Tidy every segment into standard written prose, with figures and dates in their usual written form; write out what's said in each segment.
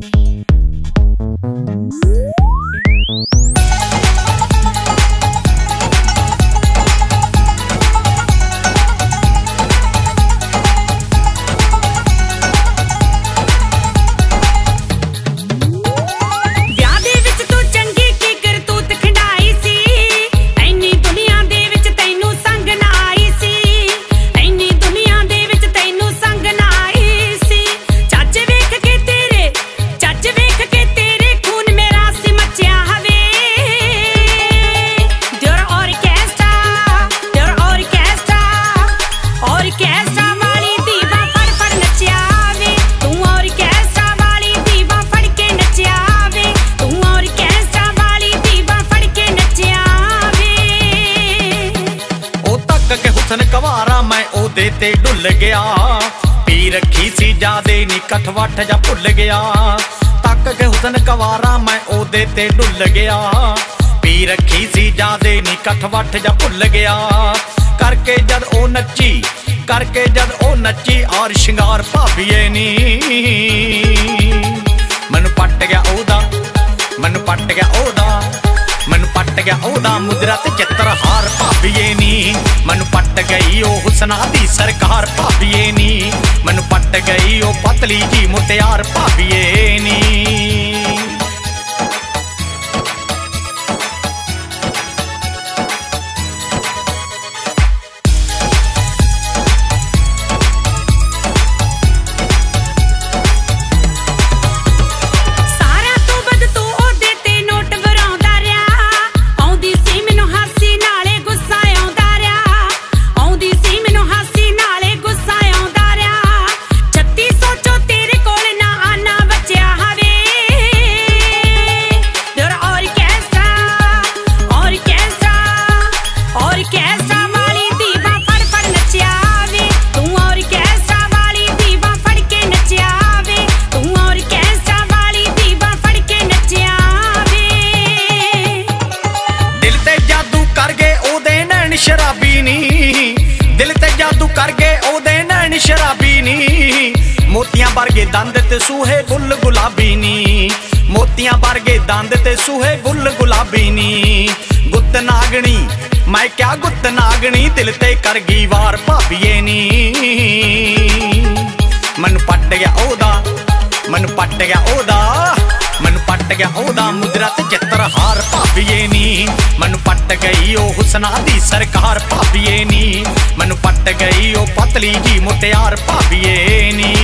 कवारा मैं ओदे ते डुल गया, पी रखी सी जादे नी कठवठ जा भुल गया। तक के हुसन कवारा मैं ओदे ते डुल गया, पी रखी सी जादे नी कठवठ जा भुल गया। करके जद ओ नची, करके जद ओ नची और शिंगार भाभीए नी मैनू पट गया ओदा, मैनू पट गया ओदा, मैनू पट गया ओदा मुद्रा ते चित्रहार भाभीए नी। मैनू पट गई ओ हुसना दी सरकार भाभीए नी, मैनू पट गई ओ पतली जी मुटियार भाभीए नी। शराबी नी दिल ते जादू कर गए ओदे नैन शराबी नी। मोतियां वर्गे दंद ते सूहे गुल गुलाबी नी, मोतियां वर्गे दंद ते सूहे गुल गुलाबी नी। गुत्त नागनी मैं क्या गुत्त नागनी दिल ते कर गई वार भाभीए नी। मैनू पट गया ओदा, मैनू पट गया ओदा, मैनू पट गया ओदा मुद्रा ते चित्रहार भाभीए नी। मैनू पट गई ओ हुसना दी सरकार भाभीए नी, मैनू पट गई ओ पतली जी मुटियार भाभीए नी।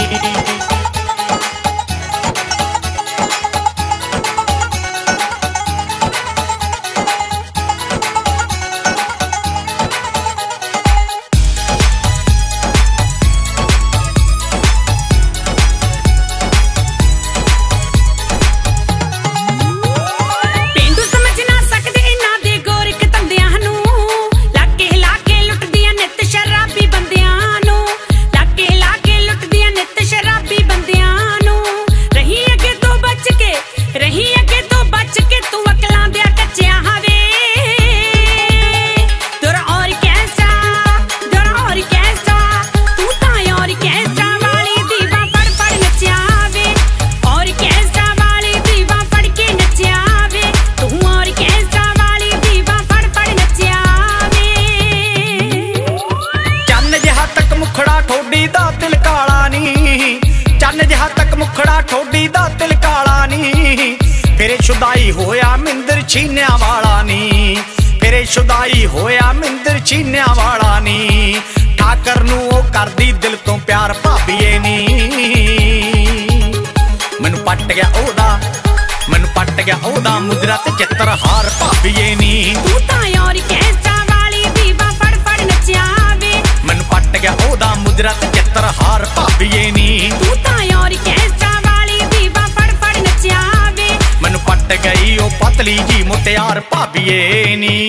ठोडी दा तिल काला नी, चन्न जिहा तक मुखड़ा ठोडी दा तिल काला नी। फिर शुदाई होया मिंदर छीनिया वाला नी, फिर शुदाई होया मिंदर छीनिया वाला नी। ठाकर नू ओ करदी दिल तो प्यार भाभीए नी। मैनू पट गया ओदा, मैनू पट गया ओदा मुद्रा ते चित्रहार भाभीए नी। तू तां यार कैसा वाली दीवा फड़ फड़ नचिया वे, मैनू पट गया ओदा मुद्रा ते चित्रहार भाभीए नी। तू तां यार कैसा वाली दीवा फड़ फड़ नचिया वे, मैनू पट गई ओ पतली जी मुटियार भाभीए नी।